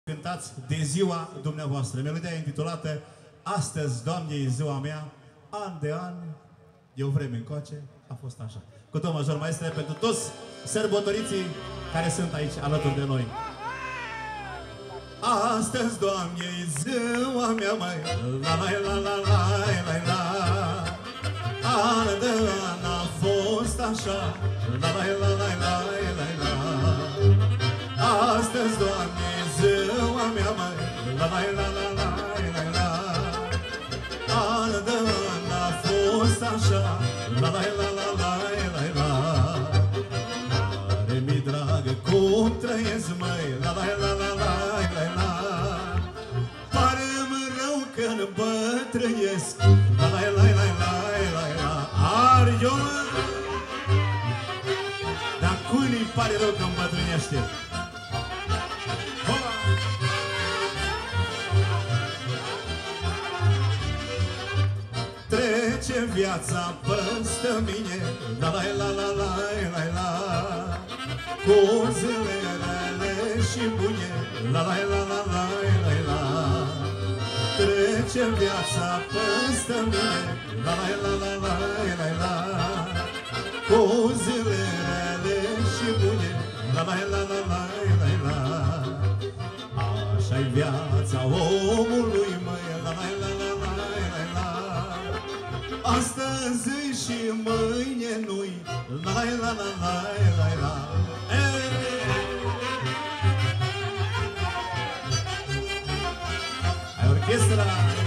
Cântați de ziua dumneavoastră. Melodia e intitulată Astăzi, Doamne, e ziua mea. An de an, de o vreme încoace, a fost așa. Cu do major, maestre, pentru toți sărbătoriții care sunt aici alături de noi. Astăzi, Doamne, e ziua mea, mai la la la la la la la. An de an a fost așa, la la la la la la la. Astăzi, Doamne, e ziua mea, mai la la la la la la la. An de an a fost așa, la la la la la la la. Mare mi dragă, cum trăiesc, măi, la la la la la la la. Pare-mi rău că îmbătrânesc, la la la la la la la. Ariola! Dar cui nu-i pare rău că îmbătrânește? Trece viața peste mine, la la la la la la la. Cu zile rele și bune, la la la la la la la. Trece viața peste mine, la la la la la la la. Cu zile rele și bune, la la la la la la la. Așa-i viața omului, măi, la la la la la la la. Astăzi și mâine nu-i, la la la la la la la. Hai orchestra!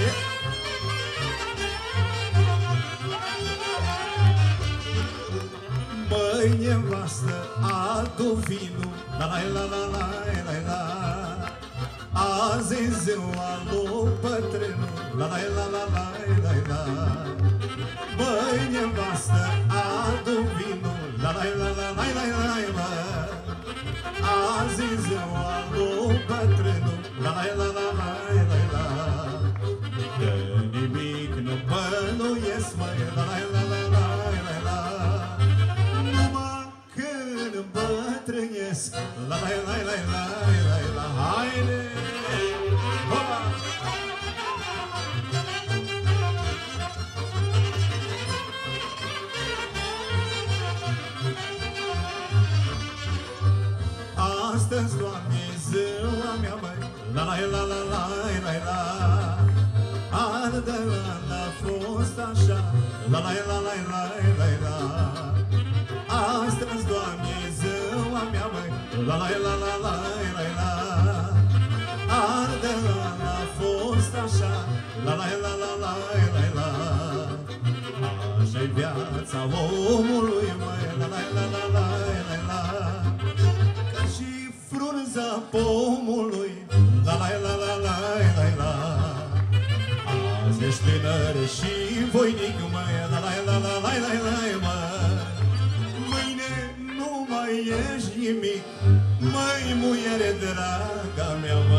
Măi, nevastă, adu vinul, la la la la la la la. Azi e ziua lui bătrânul, la la la la la la la. Măi, nevastă, adu vinul, la la la la la la la la. Azi e ziua lui bătrânul, la la la la la la la. De nimic nu bănuiesc, măi, la la la la la la la. Numai când îmbătrânesc, la la la la la la la. Haide! Hopa! Astăzi, Doamne, e ziua mea, măi, la la la la la la la. An de an a fost așa, la la la la la la la. Astăzi, Doamne, e ziua mea, măi, la la la la la la la. An de an a fost așa, la la la la la la la. Așa-i viața omului, măi, la la la la la la la. Ca și frunza pomului, la la la la la la la. Azi ești tânăr și voinic, măi, la la la la la la la la. Mâine nu mai ești nimic, măi, muiere draga mea, măi.